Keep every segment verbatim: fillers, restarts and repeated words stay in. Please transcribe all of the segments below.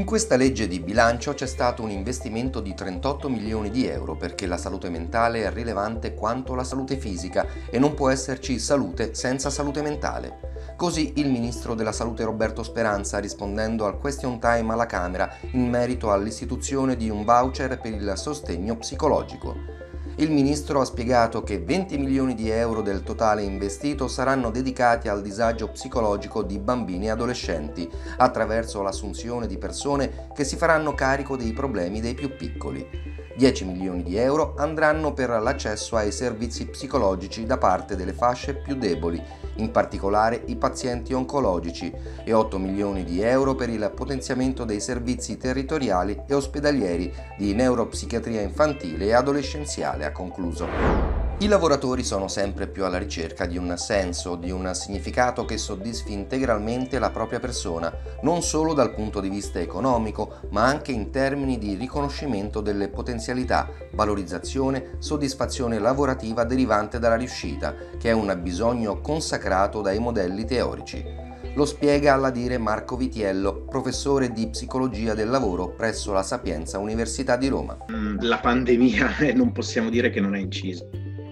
In questa legge di bilancio c'è stato un investimento di trentotto milioni di euro perché la salute mentale è rilevante quanto la salute fisica e non può esserci salute senza salute mentale. Così il ministro della Salute Roberto Speranza, rispondendo al question time alla Camera in merito all'istituzione di un voucher per il sostegno psicologico. Il ministro ha spiegato che venti milioni di euro del totale investito saranno dedicati al disagio psicologico di bambini e adolescenti, attraverso l'assunzione di persone che si faranno carico dei problemi dei più piccoli. dieci milioni di euro andranno per l'accesso ai servizi psicologici da parte delle fasce più deboli, in particolare i pazienti oncologici, e otto milioni di euro per il potenziamento dei servizi territoriali e ospedalieri di neuropsichiatria infantile e adolescenziale, ha concluso. I lavoratori sono sempre più alla ricerca di un senso, di un significato che soddisfi integralmente la propria persona, non solo dal punto di vista economico, ma anche in termini di riconoscimento delle potenzialità, valorizzazione, soddisfazione lavorativa derivante dalla riuscita, che è un bisogno consacrato dai modelli teorici. Lo spiega alla dire Marco Vitiello, professore di psicologia del lavoro presso la Sapienza Università di Roma. La pandemia eh, non possiamo dire che non ha inciso.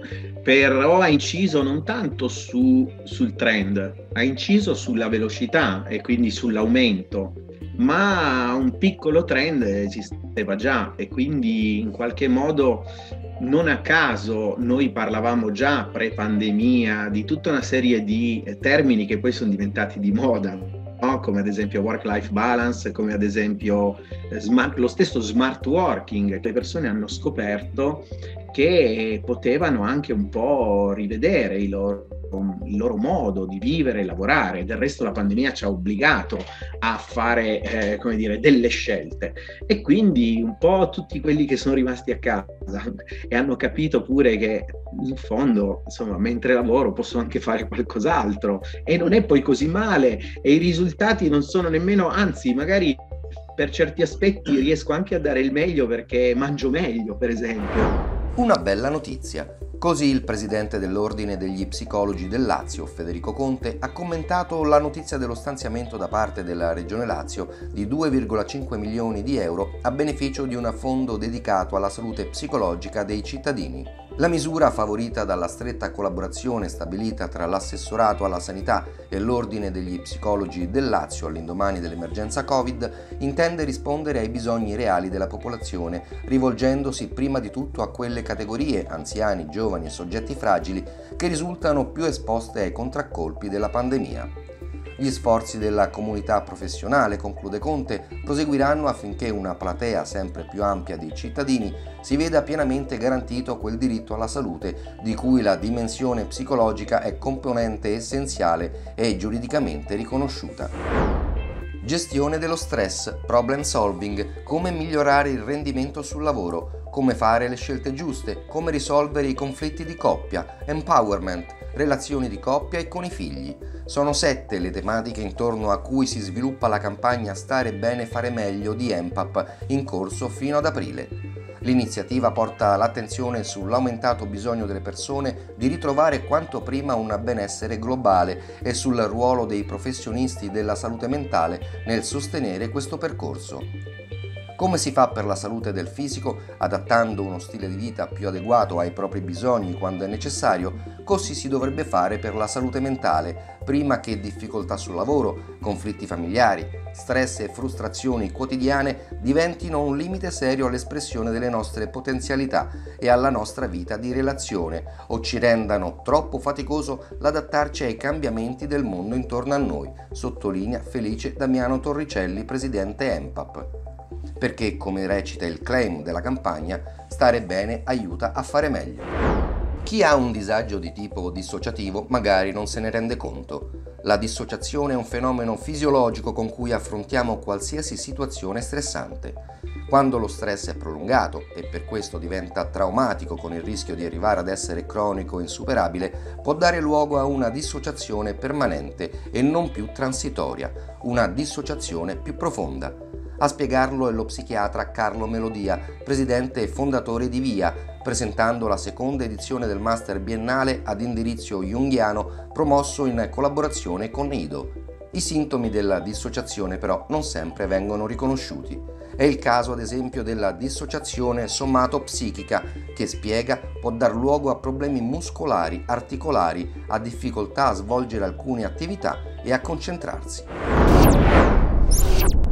Però ha inciso non tanto su, sul trend, ha inciso sulla velocità e quindi sull'aumento, ma un piccolo trend esisteva già e quindi in qualche modo non a caso noi parlavamo già pre-pandemia di tutta una serie di termini che poi sono diventati di moda, no? Come ad esempio work-life balance, come ad esempio smart, lo stesso smart working, che le persone hanno scoperto che potevano anche un po' rivedere il loro, il loro modo di vivere e lavorare. Del resto la pandemia ci ha obbligato a fare eh, come dire, delle scelte e quindi un po' tutti quelli che sono rimasti a casa e hanno capito pure che in fondo, insomma, mentre lavoro posso anche fare qualcos'altro e non è poi così male e i risultati non sono nemmeno, anzi magari per certi aspetti riesco anche a dare il meglio perché mangio meglio, per esempio. Una bella notizia. Così il presidente dell'Ordine degli Psicologi del Lazio, Federico Conte, ha commentato la notizia dello stanziamento da parte della Regione Lazio di due virgola cinque milioni di euro a beneficio di un fondo dedicato alla salute psicologica dei cittadini. La misura, favorita dalla stretta collaborazione stabilita tra l'Assessorato alla Sanità e l'Ordine degli Psicologi del Lazio all'indomani dell'emergenza Covid, intende rispondere ai bisogni reali della popolazione, rivolgendosi prima di tutto a quelle categorie, anziani, giovani e soggetti fragili, che risultano più esposte ai contraccolpi della pandemia. Gli sforzi della comunità professionale, conclude Conte, proseguiranno affinché una platea sempre più ampia di cittadini si veda pienamente garantito quel diritto alla salute di cui la dimensione psicologica è componente essenziale e giuridicamente riconosciuta. Gestione dello stress, problem solving, come migliorare il rendimento sul lavoro, come fare le scelte giuste, come risolvere i conflitti di coppia, empowerment, relazioni di coppia e con i figli. Sono sette le tematiche intorno a cui si sviluppa la campagna Stare bene fare meglio di EMPAP, in corso fino ad aprile. L'iniziativa porta l'attenzione sull'aumentato bisogno delle persone di ritrovare quanto prima un benessere globale e sul ruolo dei professionisti della salute mentale nel sostenere questo percorso. Come si fa per la salute del fisico, adattando uno stile di vita più adeguato ai propri bisogni quando è necessario, così si dovrebbe fare per la salute mentale, prima che difficoltà sul lavoro, conflitti familiari, stress e frustrazioni quotidiane diventino un limite serio all'espressione delle nostre potenzialità e alla nostra vita di relazione, o ci rendano troppo faticoso l'adattarci ai cambiamenti del mondo intorno a noi, sottolinea Felice Damiano Torricelli, presidente EMPAP. Perché, come recita il claim della campagna, stare bene aiuta a fare meglio. Chi ha un disagio di tipo dissociativo magari non se ne rende conto. La dissociazione è un fenomeno fisiologico con cui affrontiamo qualsiasi situazione stressante. Quando lo stress è prolungato e per questo diventa traumatico con il rischio di arrivare ad essere cronico e insuperabile, può dare luogo a una dissociazione permanente e non più transitoria, una dissociazione più profonda. A spiegarlo è lo psichiatra Carlo Melodia, presidente e fondatore di VIA, presentando la seconda edizione del master biennale ad indirizzo junghiano promosso in collaborazione con Ido. I sintomi della dissociazione però non sempre vengono riconosciuti. È il caso ad esempio della dissociazione somatopsichica che spiega può dar luogo a problemi muscolari, articolari, a difficoltà a svolgere alcune attività e a concentrarsi.